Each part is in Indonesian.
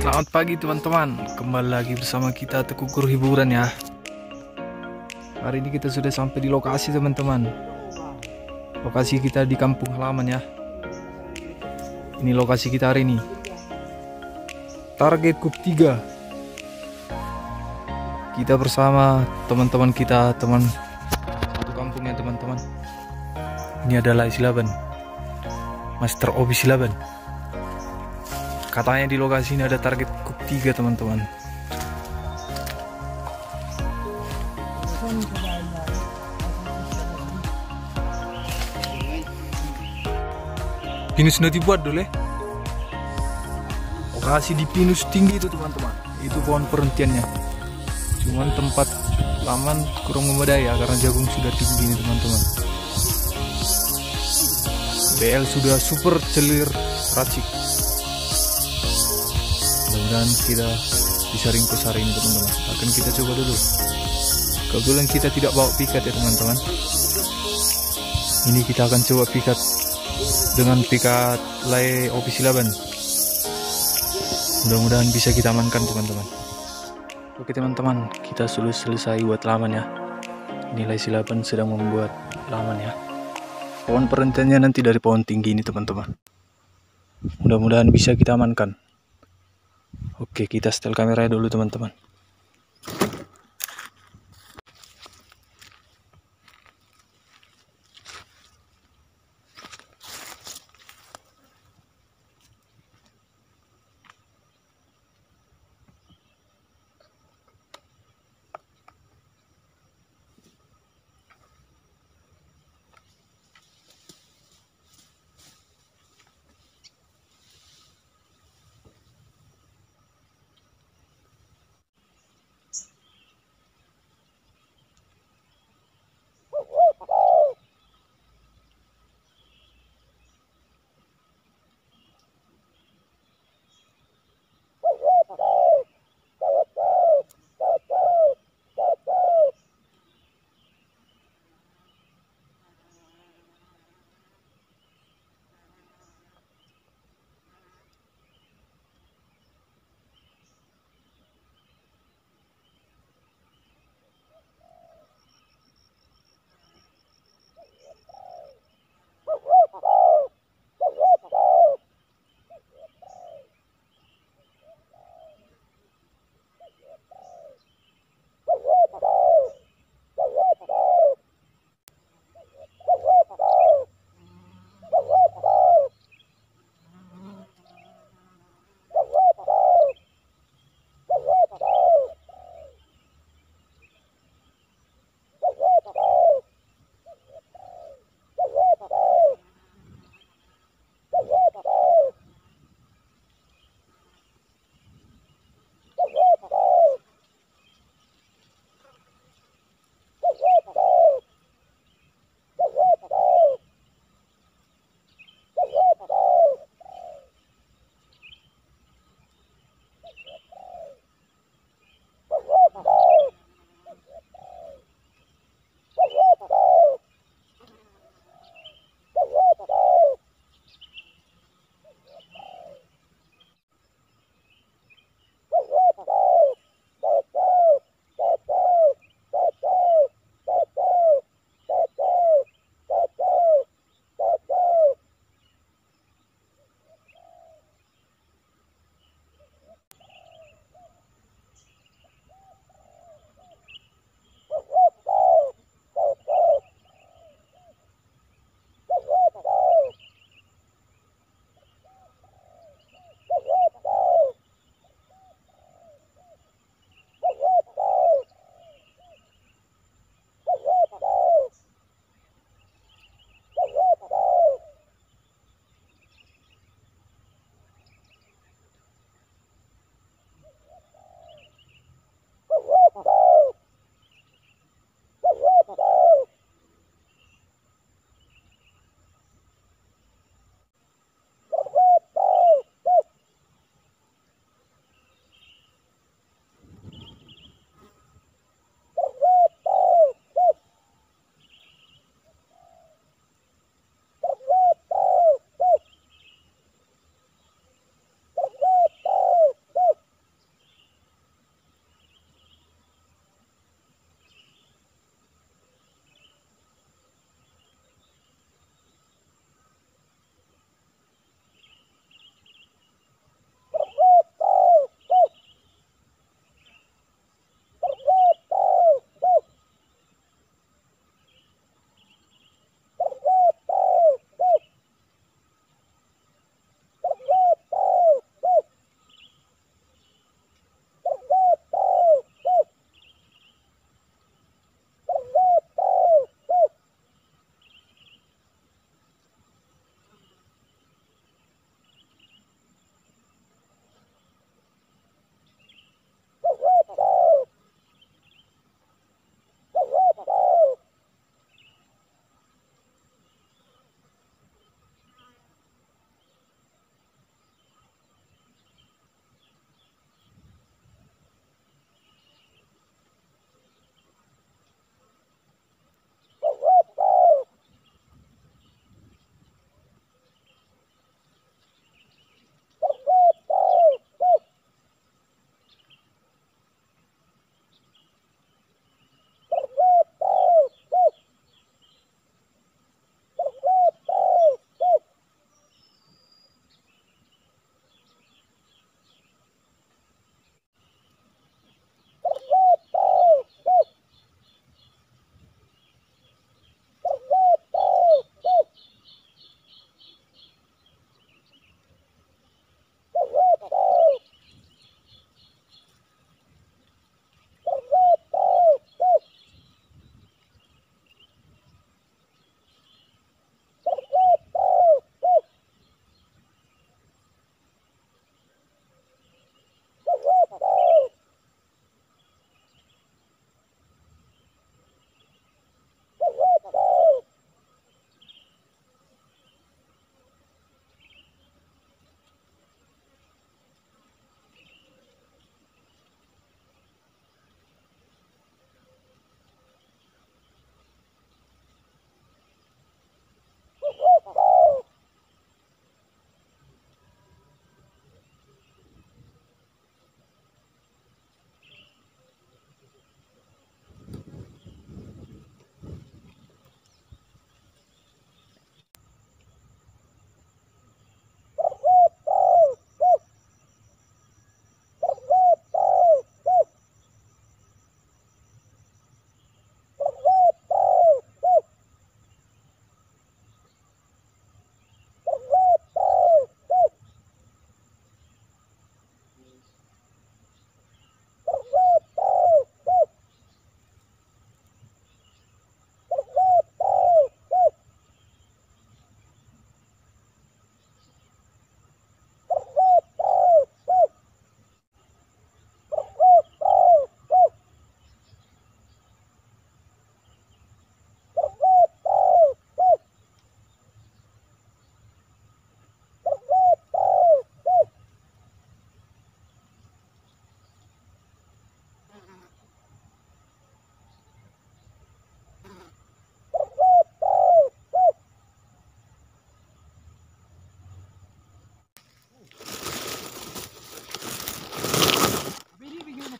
Selamat pagi teman-teman, kembali lagi bersama kita Teguh Guru Hiburan ya. Hari ini kita sudah sampai di lokasi teman-teman. Lokasi kita di kampung halaman ya. Ini lokasi kita hari ini. Target KUP 3. Kita bersama teman-teman kita, teman satu kampung ya teman-teman. Ini adalah Silaban, Master Obi Silaban. Katanya di lokasi ini ada target KUP 3 teman-teman. Pinus sudah dibuat dulu ya. Lokasi di pinus tinggi itu teman-teman. Itu pohon perhentiannya. Cuman tempat taman kurang memadai ya, karena jagung sudah tinggi nih teman-teman. BL sudah super celir racik. Mudah-mudahan kita bisa ringkus hari ini teman-teman. Akan kita coba dulu. Kebetulan kita tidak bawa pikat ya teman-teman. Ini kita akan coba pikat dengan pikat lay Obi Silaban. Mudah-mudahan bisa kita amankan teman-teman. Oke teman-teman, kita sudah selesai buat laman ya. Nilai Silaban sedang membuat laman ya. Pohon perhentiannya nanti dari pohon tinggi ini teman-teman. Mudah-mudahan bisa kita amankan. Oke, kita setel kameranya dulu teman-teman.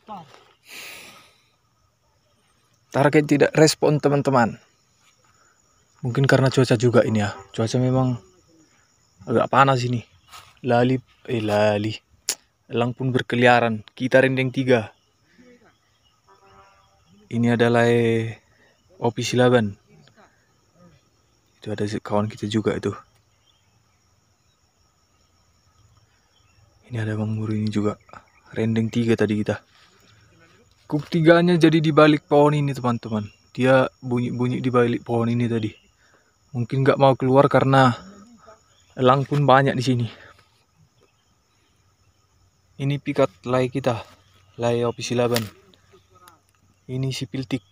Target tidak respon teman-teman. Mungkin karena cuaca juga ini ya. Cuaca memang agak panas ini. Elang pun berkeliaran. Kita rindeng 3. Ini adalah Opi Silaban. Itu ada kawan kita juga itu. Ini ada Bang Muru ini juga. Rendeng 3 tadi kita. Kuk 3-nya jadi di balik pohon ini teman-teman. Dia bunyi-bunyi di balik pohon ini tadi. Mungkin nggak mau keluar karena elang pun banyak di sini. Ini pikat lay kita. Lay Opi Silaban. Ini si piltik.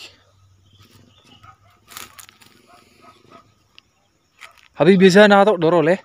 Habis biasa natok dorol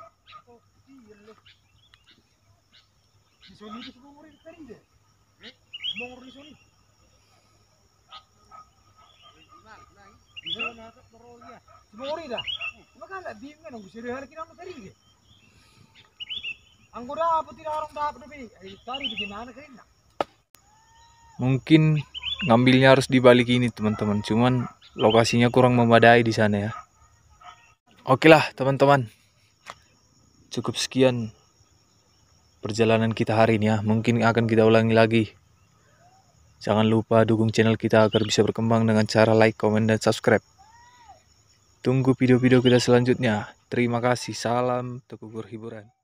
Mungkin ngambilnya harus dibalik ini teman-teman. Cuman lokasinya kurang memadai di sana ya. Oke lah teman-teman. Cukup sekian perjalanan kita hari ini ya. Mungkin akan kita ulangi lagi. Jangan lupa dukung channel kita agar bisa berkembang dengan cara like, komen, dan subscribe. Tunggu video-video kita selanjutnya. Terima kasih. Salam Tekukur Hiburan.